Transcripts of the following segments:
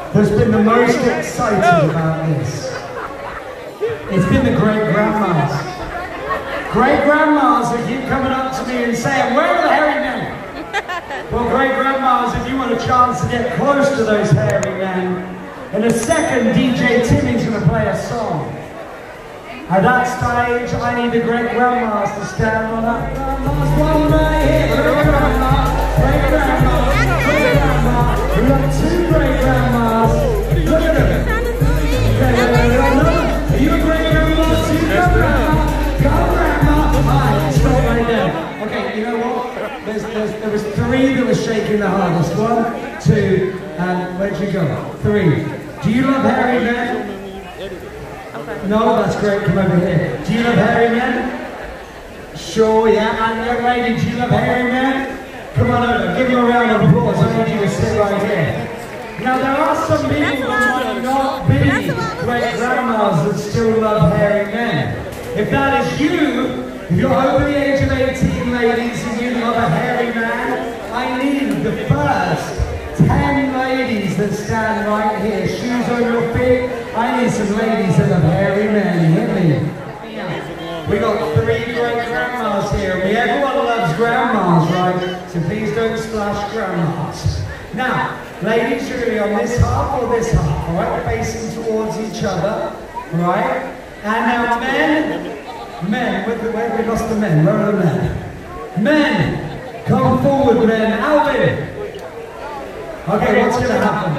has been the most excited about this? It's been the great-grandmas. Great-grandmas that keep coming up to me and saying, where are the hairy men? Well, great-grandmas, if you want a chance to get close to those hairy men, in a second, DJ Timmy's going to play a song. At that stage, I need the great-grandmas to stand on that. One right here, great-grandma, great-grandma, great-grandma. We've got two great-grandmas. Look at them. Okay, are you a great-grandma too? Go, grandma. Go, grandma. Alright, stop right there. Okay, you know what? There was three that were shaking the hardest. 1, 2, and where'd you go? 3. Do you love hairy men? No, that's great. Come over here. Do you love hairy men? Sure, yeah. And young lady, do you love hairy men? Come on over. Give you a round of applause. I need you to sit right here. Now, there are some people that might not be great-grandmas that still love hairy men. If that is you, if you're over the age of 18, ladies, and you love a hairy man, I need the first 10 ladies that stand right here. Shoes on your feet. I need some ladies that love hairy men. Hit me. We got 3 great-grandmas here. Everyone loves grandmas, right? So please don't splash grandmas. Now, ladies, you're going to be on this half or this half, all right? Facing towards each other, all right? And now, men, we lost the men. Where are the men? Men, come forward, men. Alvin. Okay, what's going to happen?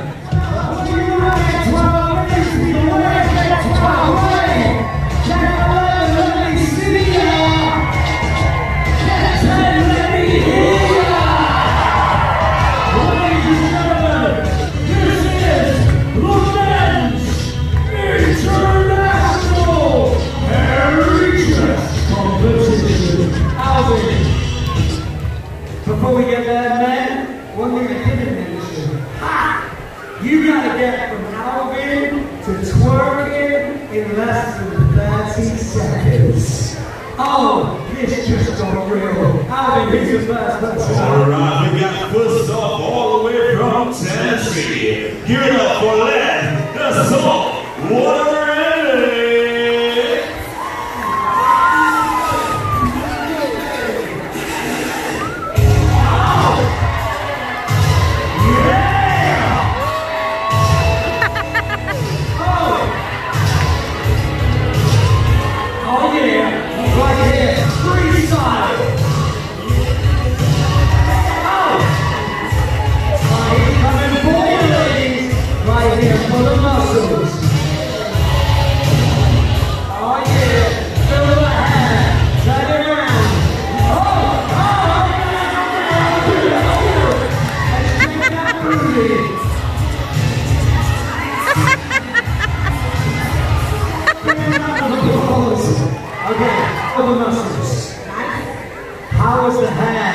Before we get there, men, one thing we didn't mention. You gotta get from Alvin to twerking in less than 30 seconds. Oh, this just got real. Alvin, who's your first person? Alright, we got first up all the way from Tennessee. Give it up for Len, the salt water. How was the hair?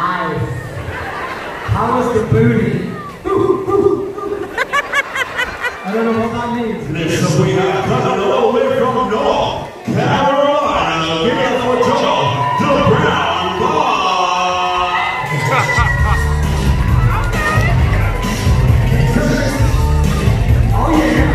How was the booty? I don't know what that means. Listen, we are coming all the way from North Carolina. Give it up for John, the Brown Boy. Oh yeah.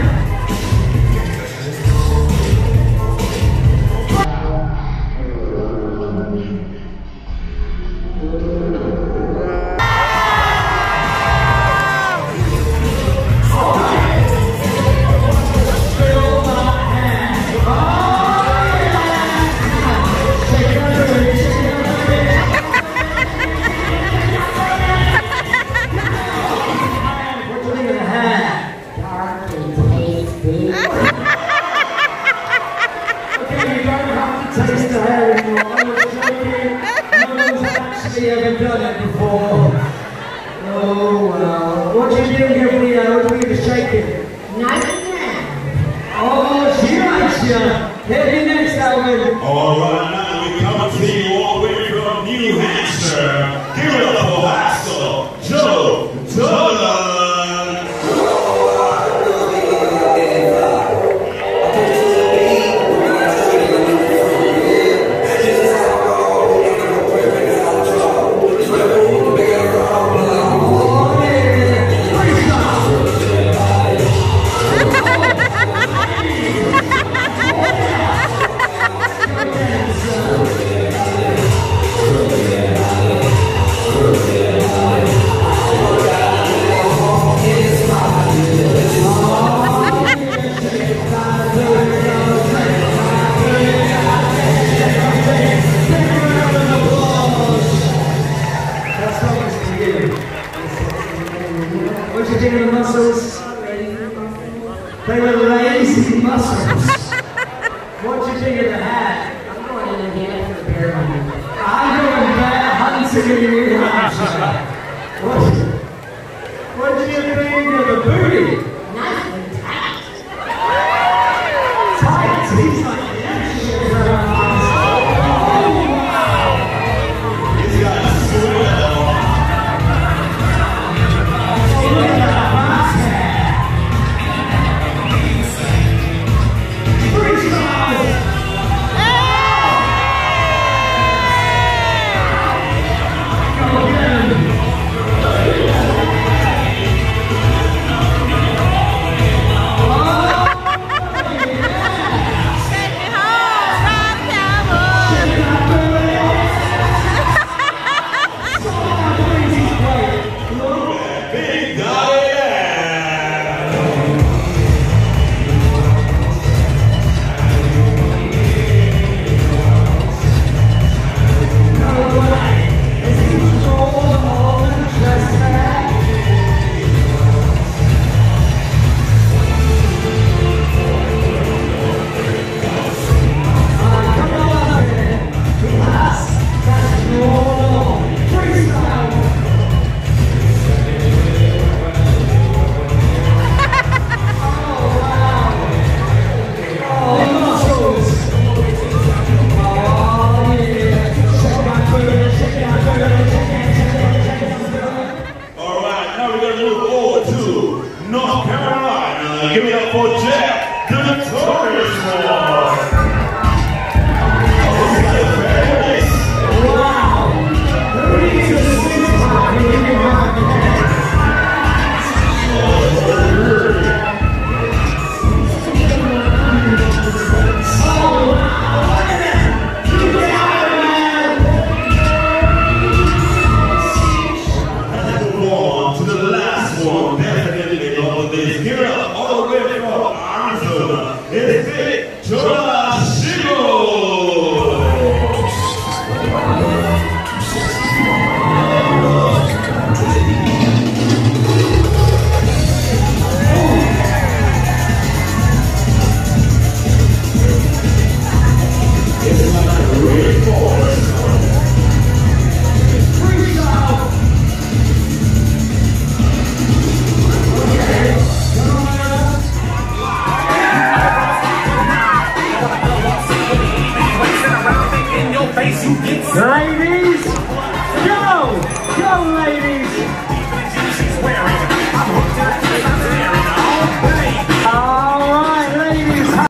muscles. They were lazy muscles. What'd you think of the hat? I'm going in again for the bear hunting. I'm going back hunting in New Hampshire. What did you think of the booty? Nicely tight. Tight? He's like the action around. He's got a swell. Look at that basket. Freestyle. Go again. North Carolina, give it up for Jack, the notorious one. Wow! Who needs a six-pack when you can have the cat? Oh, wow! Look at that! You get out of there, Let's move on to the last one, definitely of this. Give it up all the way from Arizona. It's Big Jola Shigo. ladies!